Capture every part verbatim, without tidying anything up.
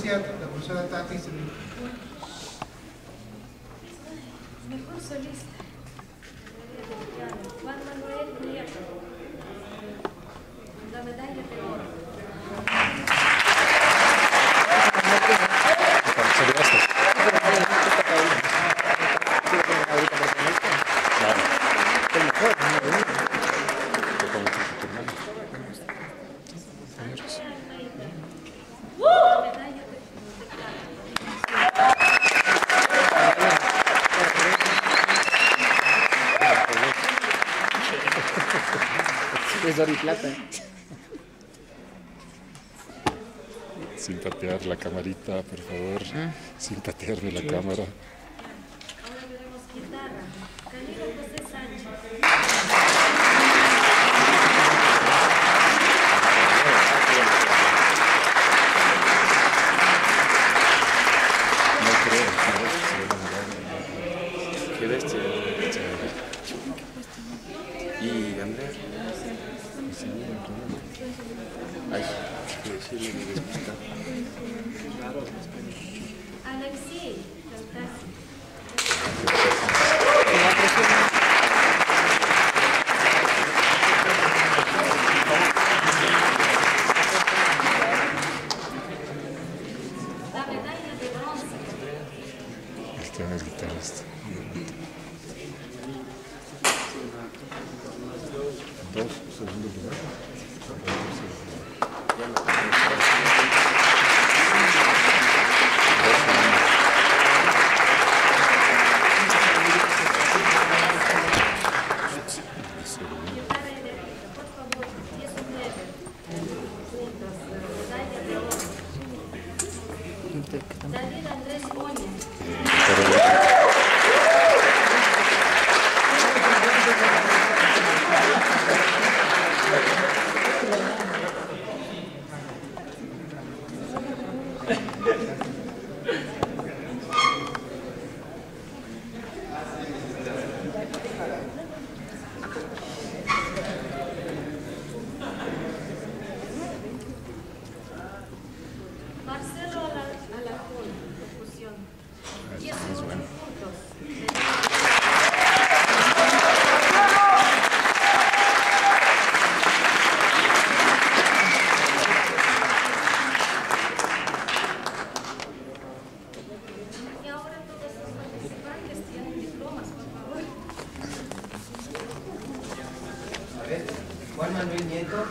anuncia la profesora Tati. Mejor solista. Juan Manuel Nieto. La medalla de oro. Es oro y plata. Sin patear la camarita, por favor. ¿Eh? Sin patearme la cámara. Ahora veremos guitarra. Camilo José Sánchez. No creo, no Qué bestia. ¿Y Andrea? Ay, sí, sí, me despista. Alexei, fantástico. La medalla de bronce. Este no es guitarrista. Dos, segundo lugar. David Andrés Oña. Marcelo Alacón, percusión. diez puntos. Y ahora todos los participantes tienen diplomas, por favor. A ver, Juan Manuel Nieto.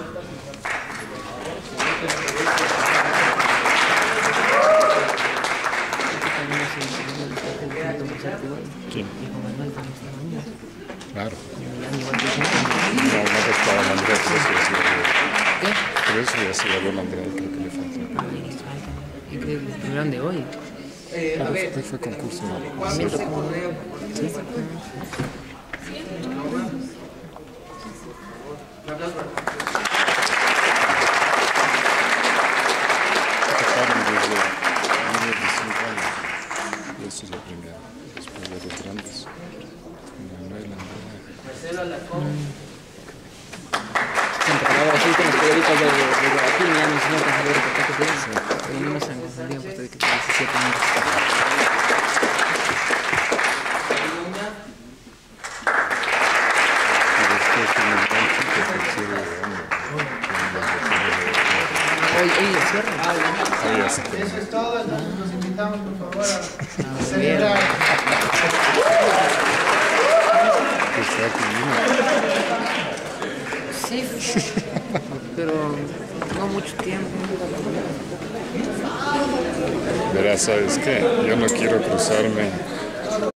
¿Quién? Claro. No, no estaba la Andrea, por eso ya ¿Qué? Por eso ya se habló la Andrea, creo que le falta. Increíble, primero de hoy. Eh, a Claro, ver, fue, fue concurso, ¿no? Juan Sí. José Correa. Sí. Tocaron desde niños de cinco años. Y eso es la primera. Después de los grandes. Manuel, Andrea. Marcelo Alacón. Siempre hablaba así con los periodistas de aquí, ya me enseñó a saber por qué te dicen. Pero no me habían puesto de que tenía diecisiete años. Y después tenía un gran chico tercero de año. Hoy, hoy cierra. Ahí ya se terminó. Eso es todo, entonces los invitamos por favor a bien. celebrar. Está aquí mismo. Sí, pero no mucho tiempo. Verás, ¿sabes qué? Yo no quiero cruzarme